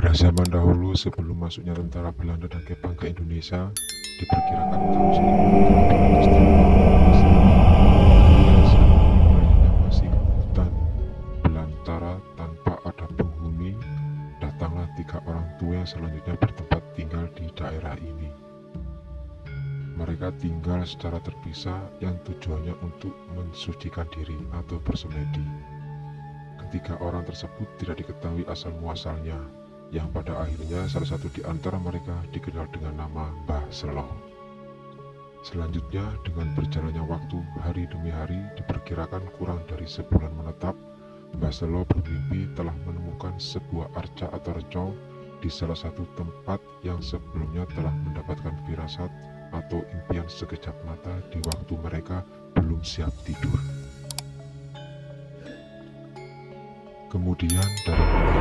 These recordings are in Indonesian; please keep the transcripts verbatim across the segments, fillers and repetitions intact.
Pada zaman dahulu sebelum masuknya tentara Belanda dan Kepang ke Indonesia, diperkirakan tahun seribu tiga ratus wilayahnya masih hutan belantara tanpa ada penghuni. Datanglah tiga orang tua yang selanjutnya bertempat tinggal di daerah ini. Mereka tinggal secara terpisah yang tujuannya untuk mensucikan diri atau bersemedi. Ketiga orang tersebut tidak diketahui asal-muasalnya, yang pada akhirnya salah satu di antara mereka dikenal dengan nama Mbah Selo. Selanjutnya, dengan berjalannya waktu hari demi hari, diperkirakan kurang dari sebulan menetap, Mbah Selo bermimpi telah menemukan sebuah arca atau reco di salah satu tempat yang sebelumnya telah mendapatkan firasat atau impian sekejap mata di waktu mereka belum siap tidur. Kemudian dari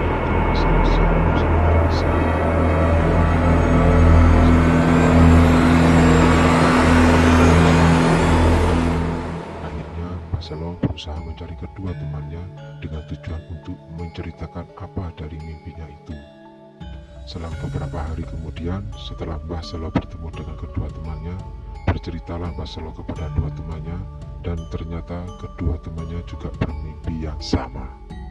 akhirnya Mbah Selo berusaha mencari kedua temannya dengan tujuan untuk menceritakan apa dari mimpinya itu. Selang beberapa hari kemudian, setelah Mbah Selo bertemu dengan kedua temannya, berceritalah Mbah Selo kepada dua temannya, dan ternyata kedua temannya juga bermimpi yang sama.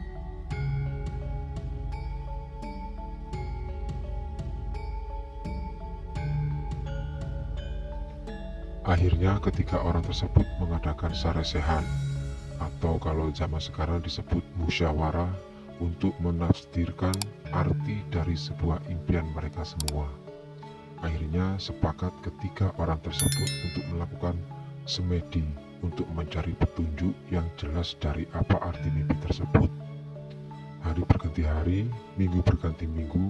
Akhirnya ketiga orang tersebut mengadakan saresehan, atau kalau zaman sekarang disebut musyawarah, untuk menafsirkan arti dari sebuah impian mereka semua. Akhirnya sepakat ketiga orang tersebut untuk melakukan semedi untuk mencari petunjuk yang jelas dari apa arti mimpi tersebut. Hari berganti hari, minggu berganti minggu,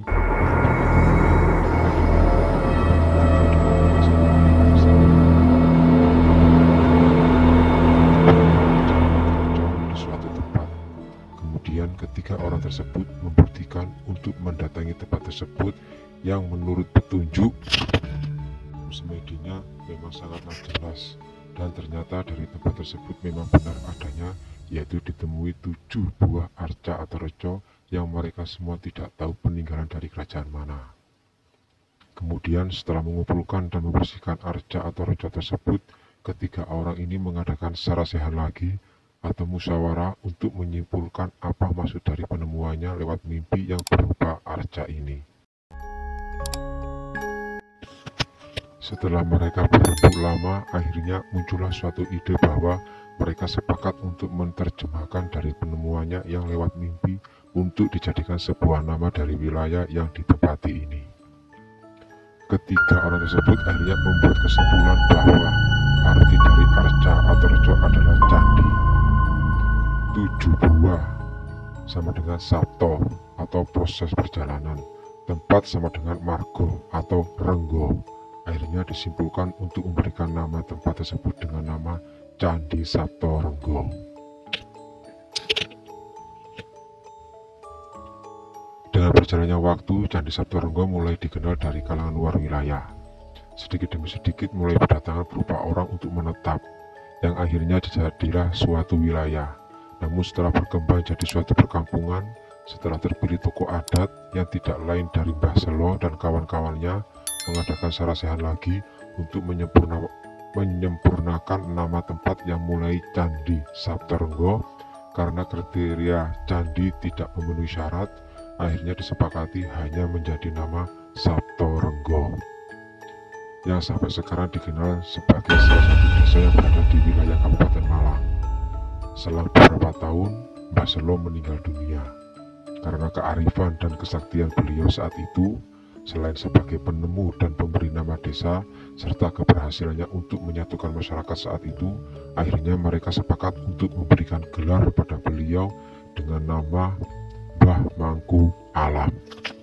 ketiga orang tersebut membuktikan untuk mendatangi tempat tersebut yang menurut petunjuk semedinya memang sangatlah jelas, dan ternyata dari tempat tersebut memang benar adanya, yaitu ditemui tujuh buah arca atau reco yang mereka semua tidak tahu peninggalan dari kerajaan mana. Kemudian setelah mengumpulkan dan membersihkan arca atau reco tersebut, ketiga orang ini mengadakan saresehan lagi atau musyawarah untuk menyimpulkan apa maksud dari penemuannya lewat mimpi yang berupa arca ini. Setelah mereka berebut lama, akhirnya muncullah suatu ide bahwa mereka sepakat untuk menerjemahkan dari penemuannya yang lewat mimpi untuk dijadikan sebuah nama dari wilayah yang ditempati ini. Ketiga orang tersebut akhirnya membuat kesimpulan bahwa arti dari arca atau reco adalah candi. Tujuh buah sama dengan sabto atau proses perjalanan, tempat sama dengan margo atau renggo. Akhirnya disimpulkan untuk memberikan nama tempat tersebut dengan nama Candi Sabto Renggo. Dengan berjalannya waktu, Candi Sabto Renggo mulai dikenal dari kalangan luar wilayah. Sedikit demi sedikit mulai berdatangan berupa orang untuk menetap, yang akhirnya jadilah suatu wilayah. Namun setelah berkembang jadi suatu perkampungan, setelah terpilih tokoh adat yang tidak lain dari Mbah Selo dan kawan-kawannya mengadakan saresehan lagi untuk menyempurna, menyempurnakan nama tempat yang mulai Candi Sabto Renggo. Karena kriteria candi tidak memenuhi syarat, akhirnya disepakati hanya menjadi nama Sabto Renggo, yang sampai sekarang dikenal sebagai salah satu desa yang berada di wilayah Kabupaten Malang. Selang beberapa tahun, Mbah Selo meninggal dunia. Karena kearifan dan kesaktian beliau saat itu, selain sebagai penemu dan pemberi nama desa, serta keberhasilannya untuk menyatukan masyarakat saat itu, akhirnya mereka sepakat untuk memberikan gelar pada beliau dengan nama Mbah Mangku Alam.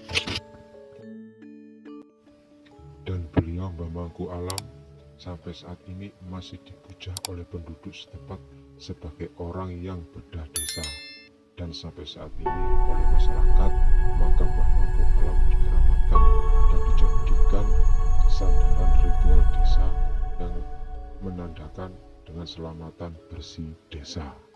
Dan beliau Mbah Mangku Alam sampai saat ini masih dipuja oleh penduduk setempat sebagai orang yang bedah desa, dan sampai saat ini oleh masyarakat makam Mbah Mangku Alam dikeramatkan dan dijadikan sandaran ritual desa yang menandakan dengan selamatan bersih desa.